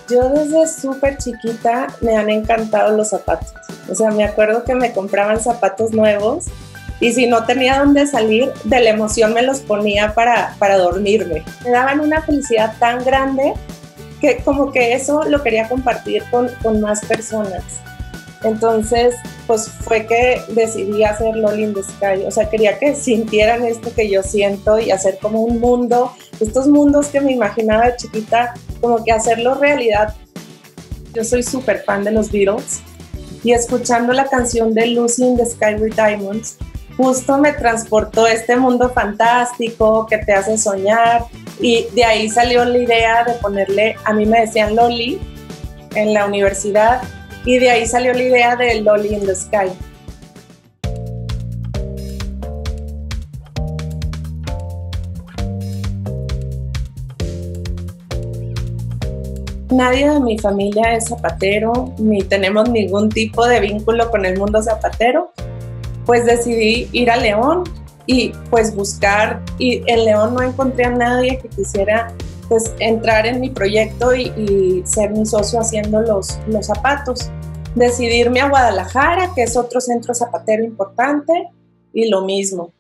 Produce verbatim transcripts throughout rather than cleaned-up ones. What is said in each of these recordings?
Yo desde súper chiquita me han encantado los zapatos. O sea, me acuerdo que me compraban zapatos nuevos y si no tenía dónde salir, de la emoción me los ponía para, para dormirme. Me daban una felicidad tan grande que como que eso lo quería compartir con, con más personas. Entonces, pues fue que decidí hacer Loli in the Sky. O sea, quería que sintieran esto que yo siento y hacer como un mundo, estos mundos que me imaginaba de chiquita, como que hacerlo realidad. Yo soy súper fan de los Beatles y escuchando la canción de Lucy in the Sky with Diamonds, justo me transportó a este mundo fantástico que te hace soñar y de ahí salió la idea de ponerle, a mí me decían Loli en la universidad, y de ahí salió la idea de Loli in the Sky. Nadie de mi familia es zapatero, ni tenemos ningún tipo de vínculo con el mundo zapatero. Pues decidí ir a León y pues buscar, y en León no encontré a nadie que quisiera pues entrar en mi proyecto y, y ser mi socio haciendo los, los zapatos. Decidí irme a Guadalajara, que es otro centro zapatero importante, y lo mismo.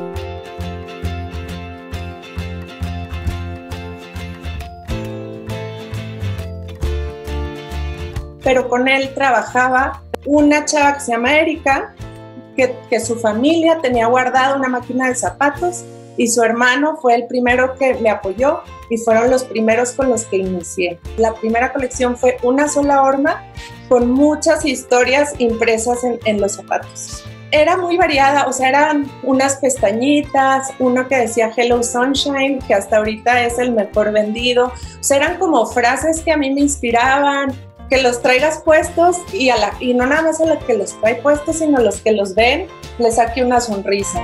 Pero con él trabajaba una chava que se llama Erika, que, que su familia tenía guardada una máquina de zapatos y su hermano fue el primero que me apoyó y fueron los primeros con los que inicié. La primera colección fue una sola horma con muchas historias impresas en, en los zapatos. Era muy variada, o sea, eran unas pestañitas, uno que decía Hello Sunshine, que hasta ahorita es el mejor vendido. O sea, eran como frases que a mí me inspiraban, que los traigas puestos y, a la, y no nada más a los que los trae puestos, sino a los que los ven, les saque una sonrisa.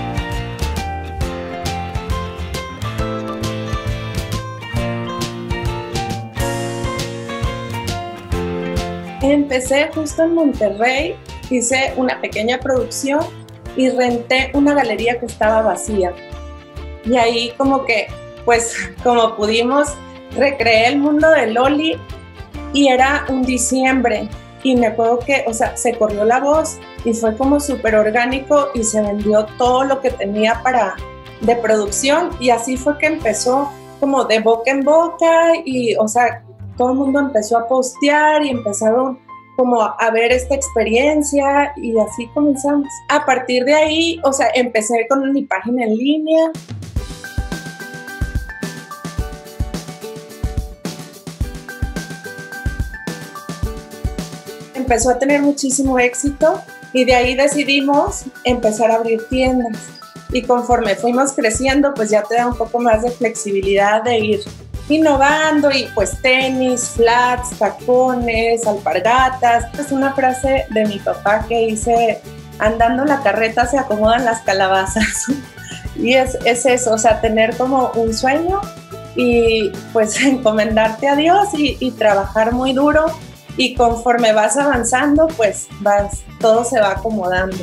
Empecé justo en Monterrey, hice una pequeña producción y renté una galería que estaba vacía. Y ahí como que, pues como pudimos, recreé el mundo de Loli y era un diciembre. Y me acuerdo que, o sea, se corrió la voz y fue como súper orgánico y se vendió todo lo que tenía para, de producción. Y así fue que empezó como de boca en boca y, o sea, todo el mundo empezó a postear y empezaron como a ver esta experiencia y así comenzamos. A partir de ahí, o sea, empecé con mi página en línea. Empezó a tener muchísimo éxito y de ahí decidimos empezar a abrir tiendas. Y conforme fuimos creciendo, pues ya te da un poco más de flexibilidad de ir innovando y pues tenis, flats, tacones, alpargatas. Es una frase de mi papá que dice, andando la carreta se acomodan las calabazas. Y es, es eso, o sea, tener como un sueño y pues encomendarte a Dios y, y trabajar muy duro y conforme vas avanzando, pues vas, todo se va acomodando.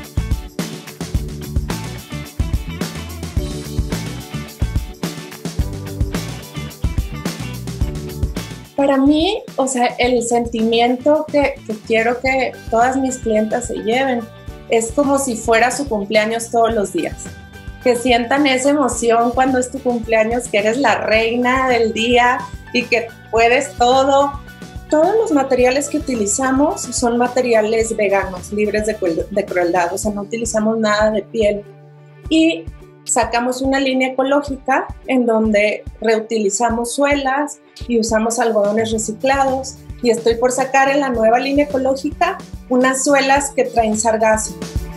Para mí, o sea, el sentimiento que, que quiero que todas mis clientas se lleven es como si fuera su cumpleaños todos los días. Que sientan esa emoción cuando es tu cumpleaños, que eres la reina del día y que puedes todo. Todos los materiales que utilizamos son materiales veganos, libres de, cruel, de crueldad, o sea, no utilizamos nada de piel. Y sacamos una línea ecológica en donde reutilizamos suelas y usamos algodones reciclados. Y estoy por sacar en la nueva línea ecológica unas suelas que traen sargazo.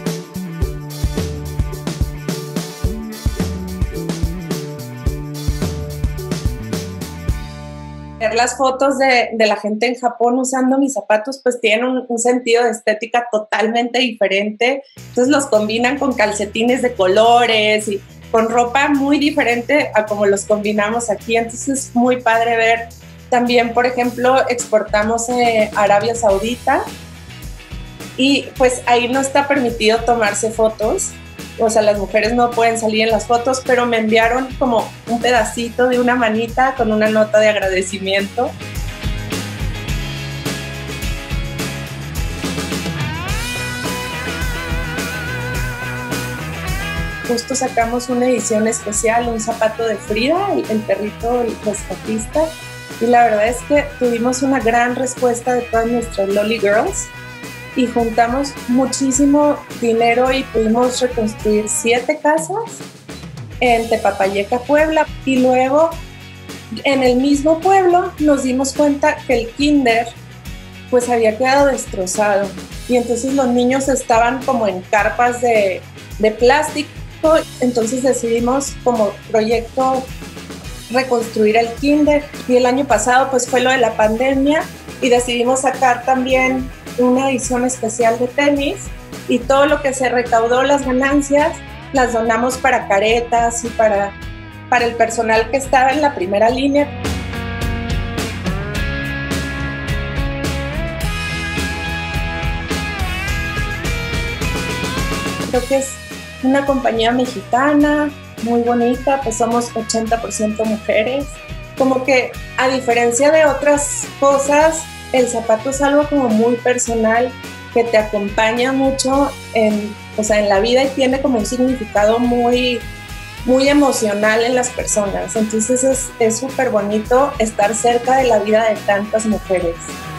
Ver las fotos de, de la gente en Japón usando mis zapatos, pues tienen un, un sentido de estética totalmente diferente. Entonces los combinan con calcetines de colores y con ropa muy diferente a como los combinamos aquí. Entonces es muy padre ver. También, por ejemplo, exportamos eh, a Arabia Saudita y pues ahí no está permitido tomarse fotos. O sea, las mujeres no pueden salir en las fotos, pero me enviaron como un pedacito de una manita con una nota de agradecimiento. justo sacamos una edición especial, un zapato de Frida, el, el perrito, el rescatista, y la verdad es que tuvimos una gran respuesta de todas nuestras Loli Girls y juntamos muchísimo dinero y pudimos reconstruir siete casas en Tepapayeca, Puebla, y luego en el mismo pueblo nos dimos cuenta que el kinder pues había quedado destrozado y entonces los niños estaban como en carpas de, de plástico, entonces decidimos como proyecto reconstruir el kinder y el año pasado pues fue lo de la pandemia y decidimos sacar también una edición especial de tenis y todo lo que se recaudó, las ganancias, las donamos para caretas y para, para el personal que estaba en la primera línea. Creo que es una compañía mexicana, muy bonita, pues somos ochenta por ciento mujeres. Como que a diferencia de otras cosas, el zapato es algo como muy personal que te acompaña mucho en, o sea, en la vida y tiene como un significado muy, muy emocional en las personas. Entonces es súper bonito estar cerca de la vida de tantas mujeres.